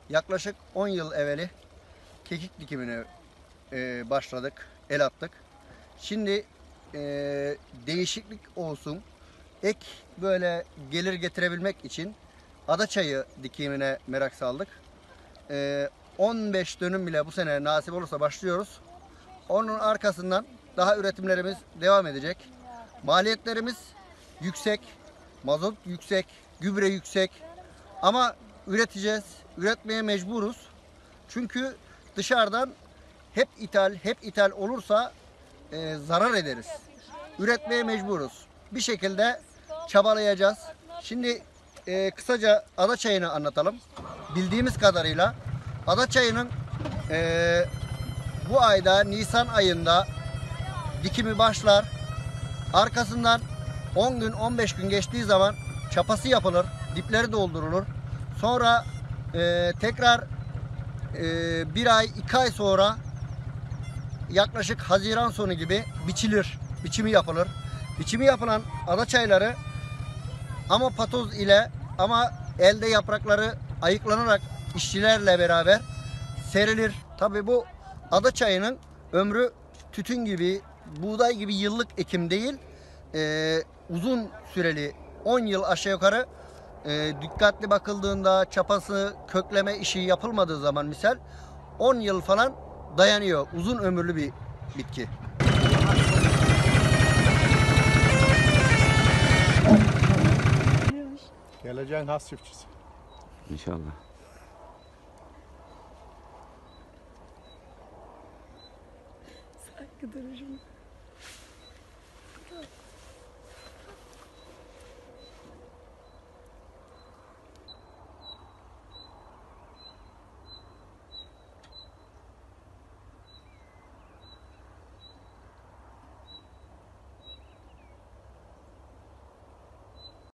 Yaklaşık 10 yıl evveli kekik dikimine başladık, el attık. Şimdi değişiklik olsun, ek böyle gelir getirebilmek için adaçayı dikimine merak saldık. 15 dönüm bile bu sene nasip olursa başlıyoruz. Onun arkasından daha üretimlerimiz devam edecek. Maliyetlerimiz yüksek, mazot yüksek, gübre yüksek ama üreteceğiz, üretmeye mecburuz. Çünkü dışarıdan hep ithal olursa zarar ederiz. Üretmeye mecburuz. Bir şekilde çabalayacağız. Şimdi kısaca adaçayını anlatalım. Bildiğimiz kadarıyla adaçayının bu ayda Nisan ayında dikimi başlar. Arkasından 10 gün 15 gün geçtiği zaman çapası yapılır. Dipleri doldurulur. Sonra tekrar bir ay 2 ay sonra yaklaşık Haziran sonu gibi biçilir. Biçimi yapılır. Biçimi yapılan adaçayları ama patoz ile ama elde yaprakları ayıklanarak işçilerle beraber serilir. Tabii bu adaçayının ömrü tütün gibi, buğday gibi yıllık ekim değil, uzun süreli 10 yıl aşağı yukarı dikkatli bakıldığında çapası, kökleme işi yapılmadığı zaman misal 10 yıl falan dayanıyor. Uzun ömürlü bir bitki. Geleceğin has çiftçisi. İnşallah. Saygı duruşum.